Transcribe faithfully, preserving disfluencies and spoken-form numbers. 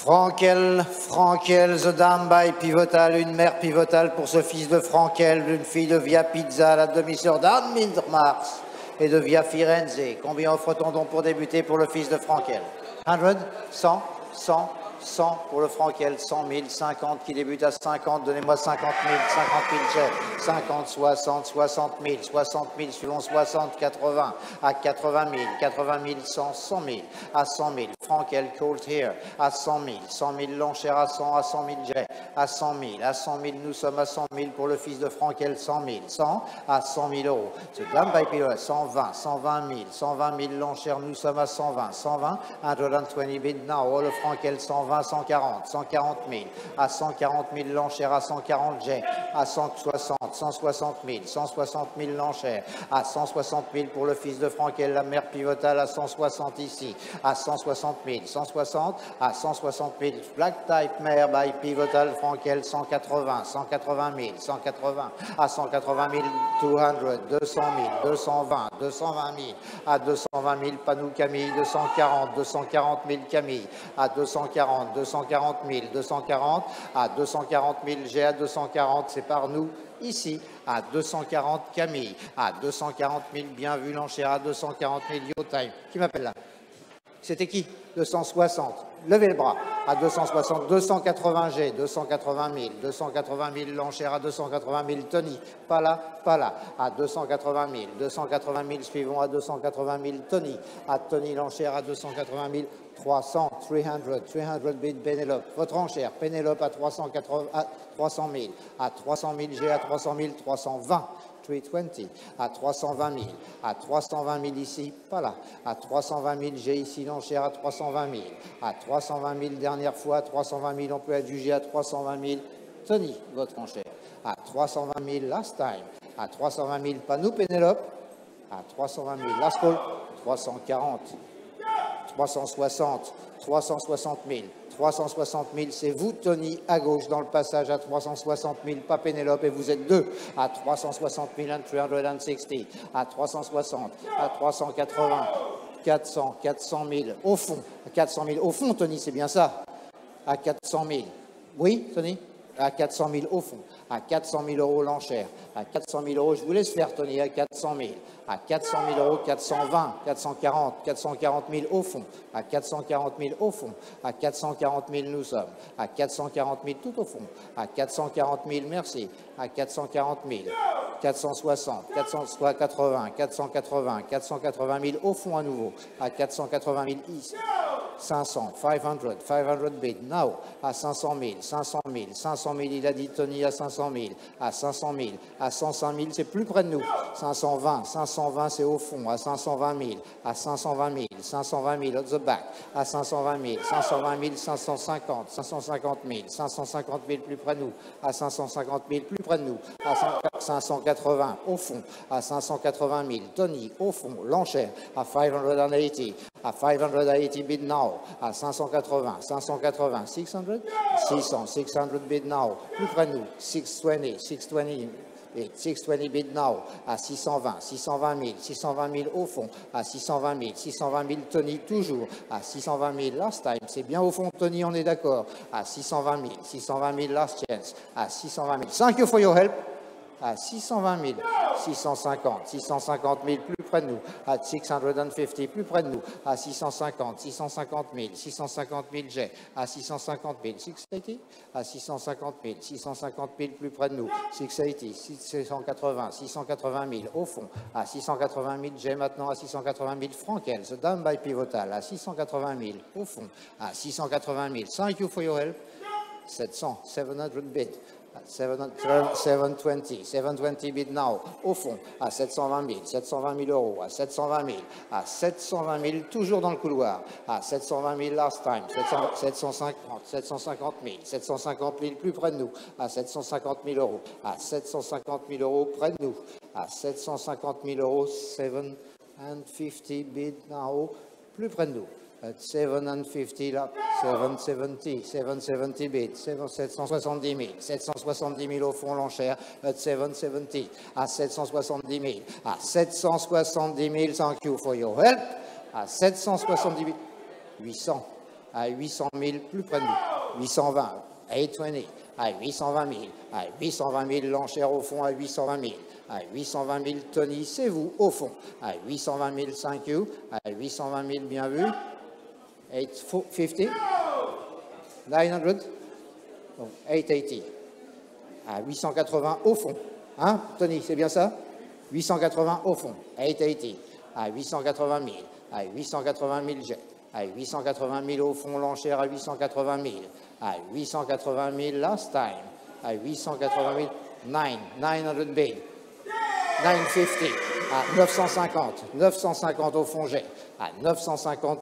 Frankel, Frankel, The Dame by Pivotal, une mère pivotale pour ce fils de Frankel, une fille de Via Pizza, la demi-sœur d'Anne Mindermars et de Via Firenze. Combien offre-t-on donc pour débuter pour le fils de Frankel? cent, cent, cent, cent pour le Frankel, cent mille, cinquante qui débute à cinquante, donnez-moi cinquante mille, cinquante mille j'ai, cinquante, soixante, soixante mille, soixante mille, suivons soixante, quatre-vingts, à quatre-vingt mille, quatre-vingt mille, cent, cent mille, à cent mille, Frankel, Colt Here, à cent mille, cent mille, l'enchère à cent, à cent mille j'ai, à cent mille, à cent mille, nous sommes à cent mille pour le fils de Frankel, cent mille, cent, à cent mille euros, ce Dame by Pivotal, cent vingt, cent vingt mille, cent vingt mille, l'enchère, nous sommes à cent vingt, cent vingt, cent vingt bid now, le Frankel, cent vingt, cent quarante, cent quarante mille, à cent quarante mille l'enchère, à cent quarante j'ai, à cent soixante, cent soixante mille, cent soixante mille l'enchère, à cent soixante mille pour le fils de Frankel, la mère pivotale, à cent soixante ici, à cent soixante mille, cent soixante, à cent soixante mille, Black Type mère by Pivotal Frankel, cent quatre-vingts, cent quatre-vingt mille, cent quatre-vingts, à cent quatre-vingt mille, deux cents, deux cent mille, deux cent vingt, deux cent vingt mille, à deux cent vingt mille, Panou Camille, deux cent quarante, deux cent quarante mille Camille, à deux cent quarante, deux cent quarante mille, deux cent quarante, à deux cent quarante mille, j'ai à deux cent quarante, c'est par nous, ici, à deux cent quarante Camille, à deux cent quarante mille, bien vu l'enchère, à deux cent quarante mille, Yo Time. Qui m'appelle là? C'était qui? deux cent soixante. Levez le bras. À deux cent soixante, deux cent quatre-vingts G, deux cent quatre-vingt mille, deux cent quatre-vingt mille, l'enchère à deux cent quatre-vingt mille, Tony. Pas là, pas là. À deux cent quatre-vingt mille, deux cent quatre-vingt mille, suivons à deux cent quatre-vingt mille, Tony. À Tony, l'enchère à deux cent quatre-vingt mille, trois cents, trois cents, trois cents bid Pénélope. Votre enchère, Pénélope à trois cent quatre-vingts, à trois cent mille. À trois cent mille, G à trois cent mille, trois cent vingt. trois cent vingt, à trois cent vingt mille, à trois cent vingt mille ici, pas là, à trois cent vingt mille, j'ai ici l'enchère à trois cent vingt mille, à trois cent vingt mille, dernière fois, à trois cent vingt mille, on peut adjuger à trois cent vingt mille, Tony, votre enchère, à trois cent vingt mille, last time, à trois cent vingt mille, Panou Pénélope, à trois cent vingt mille, last call, trois cent quarante, trois cent soixante, trois cent soixante mille, trois cent soixante mille, c'est vous, Tony, à gauche, dans le passage à trois cent soixante mille, pas Pénélope, et vous êtes deux, à trois cent soixante mille, trois cent soixante, à trois cent soixante, à trois cent quatre-vingts, quatre cents, quatre cent mille, au fond, quatre cent mille, au fond, Tony, c'est bien ça, à quatre cent mille. Oui, Tony? À quatre cent mille au fond, à quatre cent mille euros l'enchère, à quatre cent mille euros, je vous laisse faire, Tony, à quatre cent mille, à quatre cent mille euros, quatre cent vingt, quatre cent quarante, quatre cent quarante mille au fond, à quatre cent quarante mille au fond, à quatre cent quarante mille nous sommes, à quatre cent quarante mille tout au fond, à quatre cent quarante mille, merci, à quatre cent quarante mille, quatre cent soixante, quatre cent quatre-vingts, quatre cent quatre-vingts, quatre cent quatre-vingt mille au fond à nouveau, à quatre cent quatre-vingt mille ici, cinq cents, cinq cents, cinq cents bid, now, à cinq cent mille, cinq cent mille, cinq cent mille, il a dit Tony à cinq cent mille, à cinq cent mille, à cent cinq mille, c'est plus près de nous, cinq cent vingt, cinq cent vingt, c'est au fond, à cinq cent vingt mille, à cinq cent vingt mille, cinq cent vingt mille, at the back, à cinq cent vingt mille, cinq cent vingt mille, cinq cent cinquante, cinq cent cinquante mille, cinq cent cinquante mille plus près de nous, à cinq cent cinquante mille plus près de nous, à cinq cent quatre-vingts au fond, à cinq cent quatre-vingt mille, Tony au fond, l'enchère, à cinq cent quatre-vingts, à cinq cent quatre-vingts bid now, à cinq cent quatre-vingts, cinq cent quatre-vingts, six cents, six cents, six cents bid now, plus près de nous, six cent vingt, six cent vingt, et six cent vingt bid now, à six cent vingt, six cent vingt mille, six cent vingt mille au fond, à six cent vingt mille, six cent vingt mille, Tony toujours, à six cent vingt mille, last time, c'est bien au fond, Tony, on est d'accord, à six cent vingt mille, six cent vingt mille, last chance, à six cent vingt mille, thank you for your help, à six cent vingt mille, six cent cinquante, six cent cinquante mille plus près de nous, à six cent cinquante plus près de nous, à six cent cinquante, six cent cinquante mille, six cent cinquante mille j'ai, à six cent cinquante mille, six cent quatre-vingts, à six cent cinquante mille, six cent cinquante mille plus près de nous, six cent quatre-vingts, six cent quatre-vingts, six cent quatre-vingt mille au fond, à six cent quatre-vingt mille j'ai maintenant, à six cent quatre-vingt mille Frankel, The Dame by Pivotal, à six cent quatre-vingt mille au fond, à six cent quatre-vingt mille, thank you for your help, sept cents, sept cents bid, sept cent vingt, sept cent vingt bid now, au fond, à sept cent vingt mille, sept cent vingt mille euros, à sept cent vingt mille, à sept cent vingt mille, toujours dans le couloir, à sept cent vingt mille last time, sept cent cinquante, sept cent cinquante mille, sept cent cinquante mille plus près de nous, à sept cent cinquante mille euros, à sept cent cinquante mille euros près de nous, à sept cent cinquante mille euros, sept cent cinquante bid now, plus près de nous. At sept cent cinquante là, sept cent soixante, sept cent soixante bid, sept cent soixante-dix mille, sept cent soixante-dix mille au fond l'enchère, at sept cent soixante, à sept cent soixante-dix mille, à sept cent soixante-dix mille, thank you for your help, à sept cent soixante-dix mille, huit cents, à huit cent mille, plus près de nous, huit cent vingt, huit cent vingt, à huit cent vingt mille, à huit cent vingt mille, l'enchère au fond à huit cent vingt mille, à huit cent vingt mille, Tony, c'est vous, au fond, à huit cent vingt mille, thank you, à huit cent vingt mille, bien vu, huit cent cinquante, neuf cents, donc huit cent quatre-vingts, à huit cent quatre-vingts, au fond, hein, Tony, c'est bien ça? huit cent quatre-vingts, au fond, huit cent quatre-vingts, à huit cent quatre-vingt mille, à huit cent quatre-vingt mille, jet, à huit cent quatre-vingt mille, au fond, l'enchère à huit cent quatre-vingt mille, à huit cent quatre-vingt mille, last time, à huit cent quatre-vingt mille, neuf, neuf cents bid, neuf cent cinquante, à neuf cent cinquante, neuf cent cinquante au fond jet, à neuf cent cinquante,